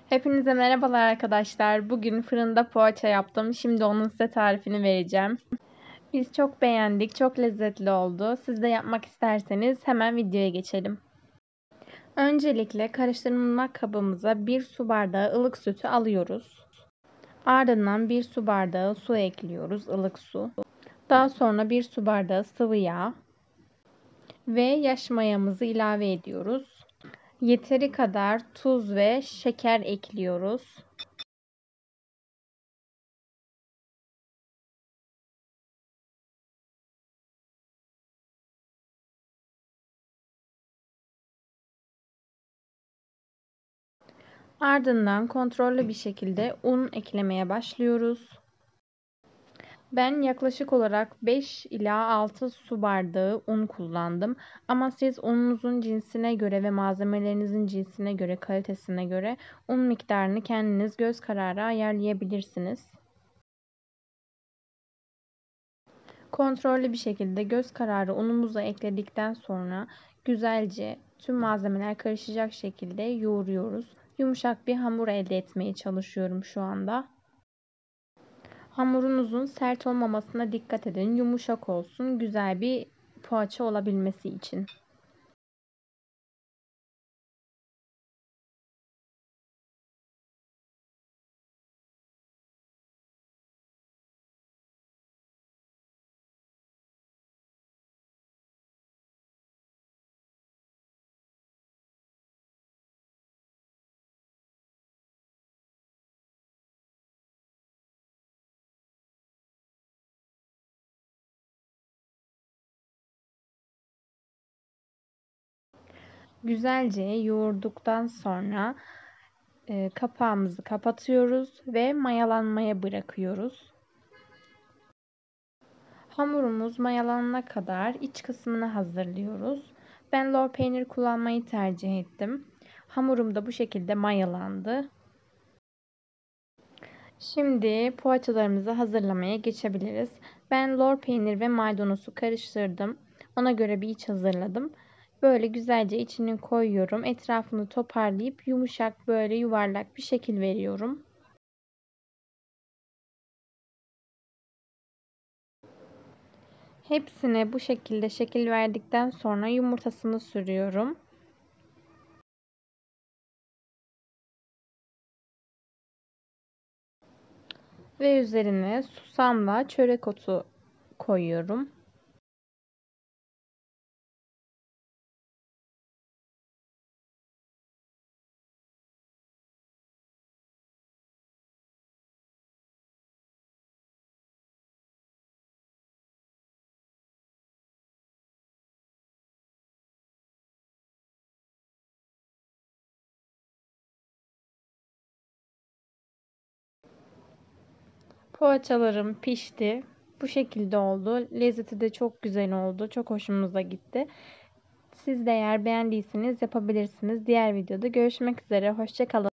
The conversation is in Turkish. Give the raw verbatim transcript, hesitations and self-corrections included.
Hepinize merhabalar arkadaşlar. Bugün fırında poğaça yaptım. Şimdi onun size tarifini vereceğim. Biz çok beğendik. Çok lezzetli oldu. Siz de yapmak isterseniz hemen videoya geçelim. Öncelikle karıştırma kabımıza bir su bardağı ılık sütü alıyoruz. Ardından bir su bardağı su ekliyoruz, ılık su. Daha sonra bir su bardağı sıvı yağ ve yaş mayamızı ilave ediyoruz. Yeteri kadar tuz ve şeker ekliyoruz. Ardından kontrollü bir şekilde un eklemeye başlıyoruz. Ben yaklaşık olarak beş ila altı su bardağı un kullandım. Ama siz ununuzun cinsine göre ve malzemelerinizin cinsine göre, kalitesine göre un miktarını kendiniz göz kararı ayarlayabilirsiniz. Kontrollü bir şekilde göz kararı unumuzu ekledikten sonra güzelce tüm malzemeler karışacak şekilde yoğuruyoruz. Yumuşak bir hamur elde etmeye çalışıyorum şu anda. Hamurunuzun sert olmamasına dikkat edin. Yumuşak olsun, güzel bir poğaça olabilmesi için. Güzelce yoğurduktan sonra e, kapağımızı kapatıyoruz ve mayalanmaya bırakıyoruz. Hamurumuz mayalanana kadar iç kısmını hazırlıyoruz. Ben lor peynir kullanmayı tercih ettim. Hamurum da bu şekilde mayalandı. Şimdi poğaçalarımızı hazırlamaya geçebiliriz. Ben lor peynir ve maydanozu karıştırdım. Ona göre bir iç hazırladım. Böyle güzelce içini koyuyorum. Etrafını toparlayıp yumuşak böyle yuvarlak bir şekil veriyorum. Hepsine bu şekilde şekil verdikten sonra yumurtasını sürüyorum. Ve üzerine susamla çörek otu koyuyorum. Poğaçalarım pişti. Bu şekilde oldu. Lezzeti de çok güzel oldu. Çok hoşumuza gitti. Siz de eğer beğendiyseniz yapabilirsiniz. Diğer videoda görüşmek üzere. Hoşça kalın.